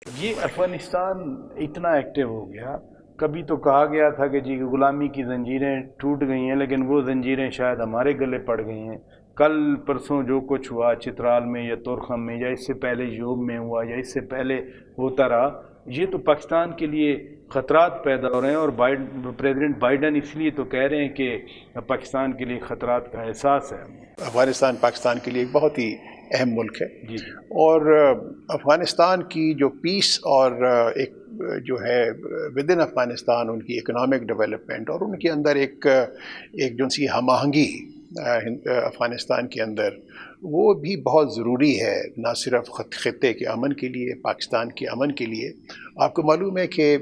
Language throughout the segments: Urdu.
یہ افغانستان اتنا ایکٹیو ہو گیا، کبھی تو کہا گیا تھا کہ جی غلامی کی زنجیریں ٹوٹ گئی ہیں، لیکن وہ زنجیریں شاید ہمارے گلے پڑ گئی ہیں۔ کل پرسوں جو کچھ ہوا چترال میں یا تورخم میں، یا اس سے پہلے یوب میں ہوا، یا اس سے پہلے ہوتا رہا، یہ تو پاکستان کے لیے خطرات پیدا ہو رہے ہیں۔ اور پریزیڈنٹ بائیڈن اس لیے تو کہہ رہے ہیں کہ پاکستان کے لیے خطرات کا احساس ہے۔ افغانستان پاکستان کے لیے ایک بہت ہی اہم ملک ہے، جی اور افغانستان کی جو پیس اور ایک جو ہے ود ان افغانستان ان کی اکنامک ڈیولپمنٹ اور ان کے اندر ایک جو سی ہم آہنگی افغانستان کے اندر، وہ بھی بہت ضروری ہے، نہ صرف خطے کے امن کے لیے، پاکستان کے امن کے لیے۔ آپ کو معلوم ہے کہ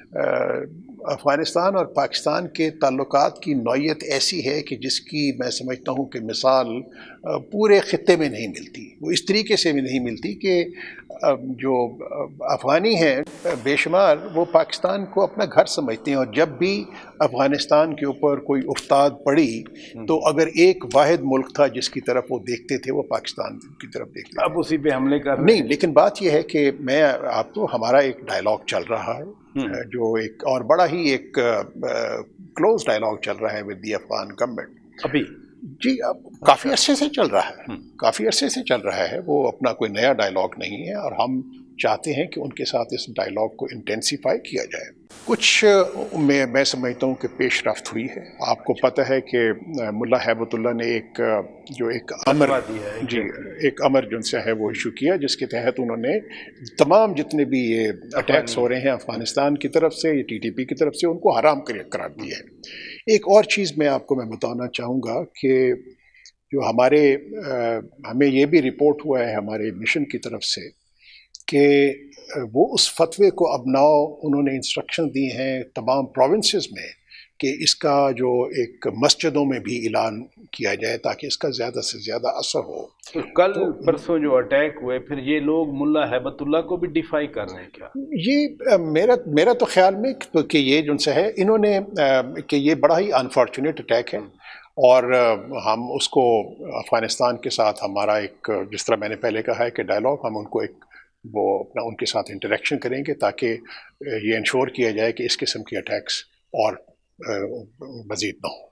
افغانستان اور پاکستان کے تعلقات کی نوعیت ایسی ہے کہ جس کی میں سمجھتا ہوں کہ مثال پورے خطے میں نہیں ملتی، وہ اس طریقے سے بھی نہیں ملتی کہ جو افغانی ہیں بے شمار وہ پاکستان کو اپنا گھر سمجھتے ہیں، اور جب بھی افغانستان کے اوپر کوئی افتاد پڑی تو اگر ایک واحد ملک تھا جس کی طرف وہ دیکھتے تھے وہ پاکستان کی طرف دیکھتے تھے۔ اب اسی پہ حملے کر رہے نہیں، لیکن بات یہ ہے کہ میں آپ کو ہمارا ایک ڈائلاگ چل رہا ہے، جو ایک اور بڑا ہی ایک کلوز ڈائلاگ چل رہا ہے ود دی افغان گورنمنٹ ابھی۔ جی، اب کافی عرصے سے چل رہا ہے، کافی عرصے سے چل رہا ہے، وہ اپنا کوئی نیا ڈائلاگ نہیں ہے، اور ہم چاہتے ہیں کہ ان کے ساتھ اس ڈائلاگ کو انٹینسیفائی کیا جائے۔ کچھ میں سمجھتا ہوں کہ پیش رفت ہوئی ہے۔ آپ کو پتہ ہے کہ ملا ہیبت اللہ نے ایک امر جی ایک امر جن سے ہے وہ ایشو کیا، جس کے تحت انہوں نے تمام جتنے بھی یہ اٹیکس ہو رہے ہیں افغانستان کی طرف سے یا ٹی ٹی پی کی طرف سے، ان کو حرام قرار دیا ہے۔ ایک اور چیز میں آپ کو بتانا چاہوں گا کہ جو ہمیں یہ بھی رپورٹ ہوا ہے ہمارے مشن کی طرف سے کہ وہ اس فتوے کو اب انہوں نے انسٹرکشن دی ہیں تمام پروونسز میں کہ اس کا جو ایک مسجدوں میں بھی اعلان کیا جائے تاکہ اس کا زیادہ سے زیادہ اثر ہو۔ تو کل پرسوں جو اٹیک ہوئے، پھر یہ لوگ ملا ہیبت اللہ کو بھی ڈیفائی کر رہے ہیں کیا؟ یہ میرا تو خیال میں کہ یہ جن سے ہے انہوں نے کہ یہ بڑا ہی انفارچونیٹ اٹیک ہے، اور ہم اس کو افغانستان کے ساتھ ہمارا ایک، جس طرح میں نے پہلے کہا ہے کہ ڈائلاگ، ہم ان کو ایک وہ اپنا ان کے ساتھ انٹریکشن کریں گے تاکہ یہ انشور کیا جائے کہ اس قسم کے اٹیکس اور مزید نہ ہوں۔